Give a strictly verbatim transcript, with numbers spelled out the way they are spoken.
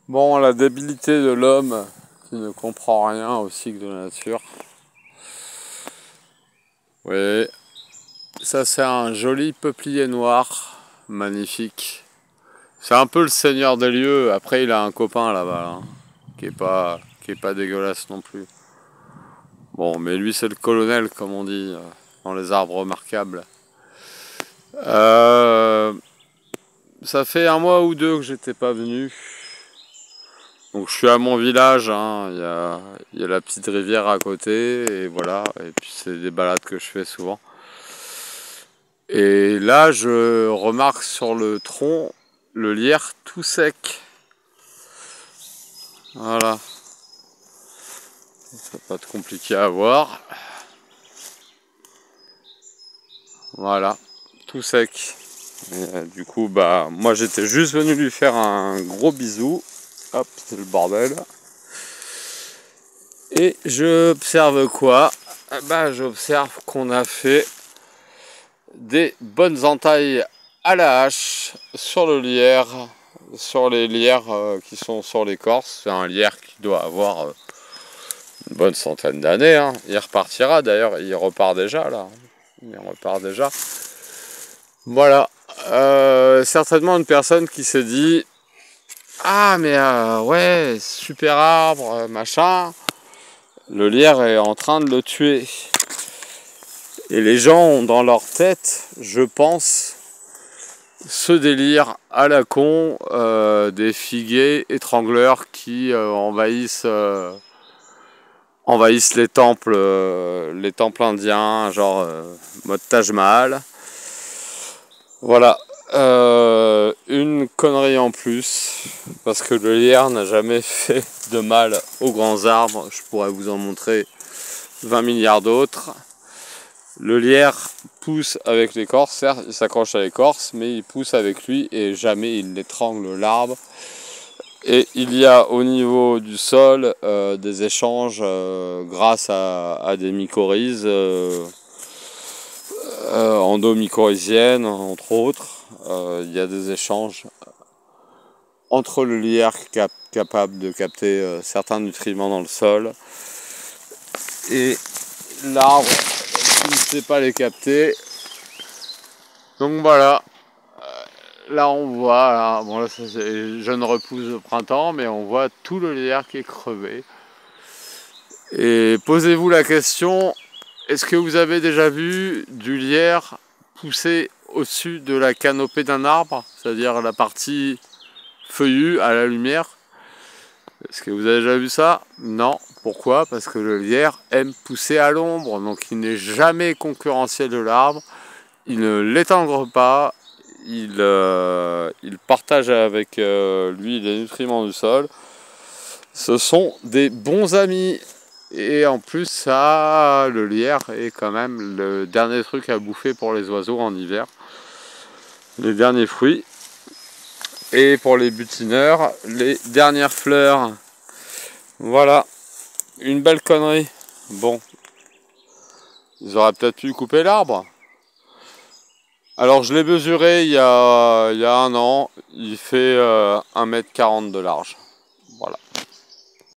Bon, la débilité de l'homme qui ne comprend rien au cycle de la nature. Oui, ça c'est un joli peuplier noir, magnifique. C'est un peu le seigneur des lieux. Après, il a un copain là-bas, hein, qui est pas, qui est pas dégueulasse non plus. Bon, mais lui c'est le colonel, comme on dit, euh, dans les arbres remarquables. Euh, ça fait un mois ou deux que j'étais pas venu. Donc je suis à mon village, hein. Il y a, il y a la petite rivière à côté, et voilà. Et puis c'est des balades que je fais souvent. Et là, je remarque sur le tronc le lierre tout sec. Voilà. C'est pas de compliqué à voir. Voilà, tout sec. Et, euh, du coup, bah, moi j'étais juste venu lui faire un gros bisou. Hop, c'est le bordel. Et j'observe quoi? Bah, j'observe qu'on a fait des bonnes entailles à la hache sur le lierre, sur les lierres euh, qui sont sur l'écorce. C'est un lierre qui doit avoir euh, une bonne centaine d'années, hein. Il repartira d'ailleurs, il repart déjà là. Il repart déjà. Voilà. Euh, certainement une personne qui s'est dit: ah mais euh, ouais, super arbre, machin. Le lierre est en train de le tuer. Et les gens ont dans leur tête, je pense, ce délire à la con euh, des figuiers étrangleurs qui euh, envahissent, euh, envahissent les temples, euh, les temples indiens, genre euh, mode Taj Mahal. Voilà, euh, une connerie en plus, parce que le lierre n'a jamais fait de mal aux grands arbres. Je pourrais vous en montrer vingt milliards d'autres. Le lierre pousse avec l'écorce, certes, il s'accroche à l'écorce, mais il pousse avec lui et jamais il n'étrangle l'arbre. Et il y a au niveau du sol euh, des échanges euh, grâce à, à des mycorhizes, euh, euh, endomycorhiziennes entre autres. Euh, il y a des échanges entre le lierre cap capable de capter euh, certains nutriments dans le sol et l'arbre qui ne sait pas les capter. Donc voilà, là on voit, là, bon là c'est jeune repousse de printemps, mais on voit tout le lierre qui est crevé. Et posez-vous la question, est-ce que vous avez déjà vu du lierre pousser au-dessus de la canopée d'un arbre, c'est-à-dire la partie feuillue à la lumière? Est-ce que vous avez déjà vu ça? Non. Pourquoi? Parce que le lierre aime pousser à l'ombre, donc il n'est jamais concurrentiel de l'arbre. Il ne l'étangre pas, il, euh, il partage avec euh, lui les nutriments du sol. Ce sont des bons amis. Et en plus, ça, le lierre est quand même le dernier truc à bouffer pour les oiseaux en hiver. Les derniers fruits. Et pour les butineurs, les dernières fleurs. Voilà, une belle connerie. Bon, ils auraient peut-être pu couper l'arbre. Alors je l'ai mesuré il y a, il y a un an, il fait euh, un mètre quarante de large.